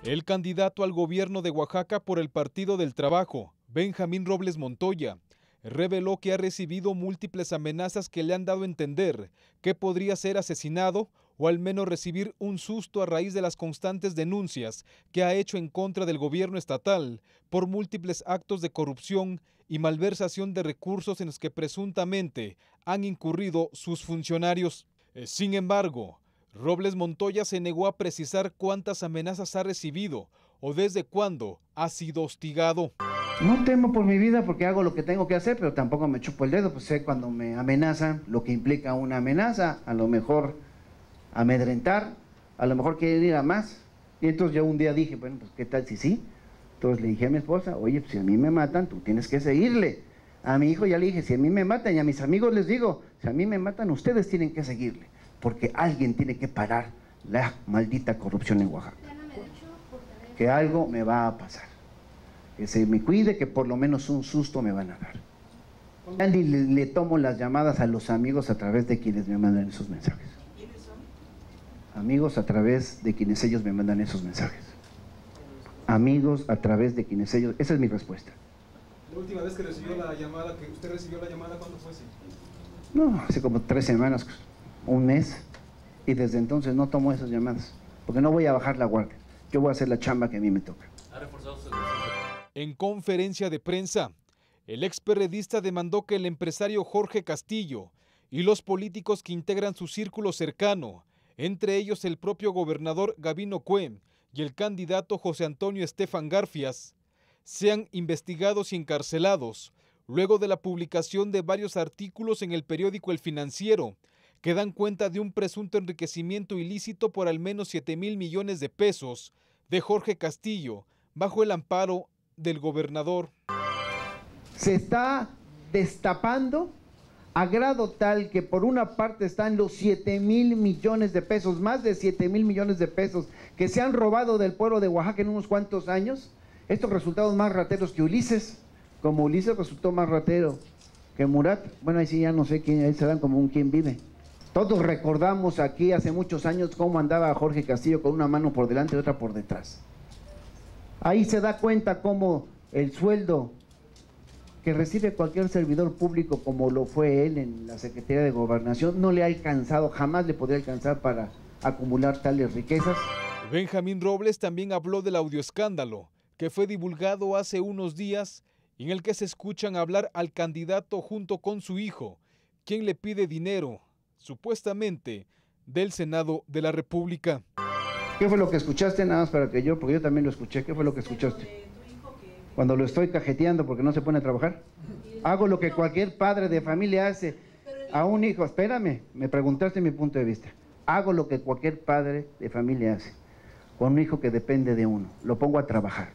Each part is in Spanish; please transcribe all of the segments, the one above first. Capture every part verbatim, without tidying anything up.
El candidato al gobierno de Oaxaca por el Partido del Trabajo, Benjamín Robles Montoya, reveló que ha recibido múltiples amenazas que le han dado a entender que podría ser asesinado o al menos recibir un susto a raíz de las constantes denuncias que ha hecho en contra del gobierno estatal por múltiples actos de corrupción y malversación de recursos en los que presuntamente han incurrido sus funcionarios. Sin embargo, Robles Montoya se negó a precisar cuántas amenazas ha recibido o desde cuándo ha sido hostigado. No temo por mi vida porque hago lo que tengo que hacer, pero tampoco me chupo el dedo, pues sé cuando me amenazan, lo que implica una amenaza, a lo mejor amedrentar, a lo mejor quieren ir a más. Y entonces yo un día dije, bueno, pues ¿qué tal si sí? Entonces le dije a mi esposa, oye, pues si a mí me matan, tú tienes que seguirle. A mi hijo ya le dije, si a mí me matan, y a mis amigos les digo, si a mí me matan, ustedes tienen que seguirle, porque alguien tiene que parar la maldita corrupción en Oaxaca. Que algo me va a pasar. Que se me cuide, que por lo menos un susto me van a dar. Andy, le, le tomo las llamadas a los amigos a través de quienes me mandan esos mensajes. ¿Quiénes son? Amigos a través de quienes ellos me mandan esos mensajes. Amigos a través de quienes ellos... Esa es mi respuesta. La última vez que recibió la llamada, que usted recibió la llamada, ¿cuándo fue? No, hace como tres semanas, un mes, y desde entonces no tomo esas llamadas, porque no voy a bajar la guardia. Yo voy a hacer la chamba que a mí me toca. ¿Ha reforzado su... En conferencia de prensa, el experredista demandó que el empresario Jorge Castillo y los políticos que integran su círculo cercano, entre ellos el propio gobernador Gabino Cue y el candidato José Antonio Estefan Garfias, sean investigados y encarcelados luego de la publicación de varios artículos en el periódico El Financiero que dan cuenta de un presunto enriquecimiento ilícito por al menos siete mil millones de pesos de Jorge Castillo bajo el amparo del gobernador. Se está destapando a grado tal que por una parte están los siete mil millones de pesos, más de siete mil millones de pesos que se han robado del pueblo de Oaxaca en unos cuantos años. Estos resultados más rateros que Ulises, como Ulises resultó más ratero que Murat. Bueno, ahí sí ya no sé quién, ahí se dan como un quién vive. Todos recordamos aquí hace muchos años cómo andaba Jorge Castillo con una mano por delante y otra por detrás. Ahí se da cuenta cómo el sueldo que recibe cualquier servidor público, como lo fue él en la Secretaría de Gobernación, no le ha alcanzado, jamás le podría alcanzar para acumular tales riquezas. Benjamín Robles también habló del audioescándalo que fue divulgado hace unos días en el que se escuchan hablar al candidato junto con su hijo, quien le pide dinero, supuestamente, del Senado de la República. ¿Qué fue lo que escuchaste? Nada más para que yo, porque yo también lo escuché. ¿Qué fue lo que escuchaste? Cuando lo estoy cajeteando porque no se pone a trabajar. Hago lo que cualquier padre de familia hace a un hijo. Espérame, me preguntaste mi punto de vista. Hago lo que cualquier padre de familia hace con un hijo que depende de uno. Lo pongo a trabajar.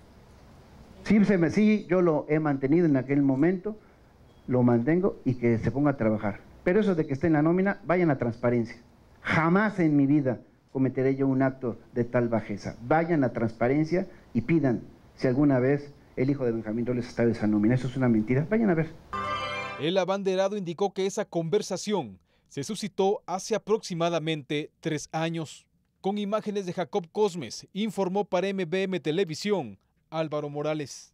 Sí, se me, sí, yo lo he mantenido en aquel momento, lo mantengo y que se ponga a trabajar. Pero eso de que esté en la nómina, vayan a transparencia. Jamás en mi vida cometeré yo un acto de tal bajeza. Vayan a transparencia y pidan si alguna vez el hijo de Benjamín Robles está de esa nómina. Eso es una mentira. Vayan a ver. El abanderado indicó que esa conversación se suscitó hace aproximadamente tres años. Con imágenes de Jacob Cosmes, informó para M B M Televisión, Álvaro Morales.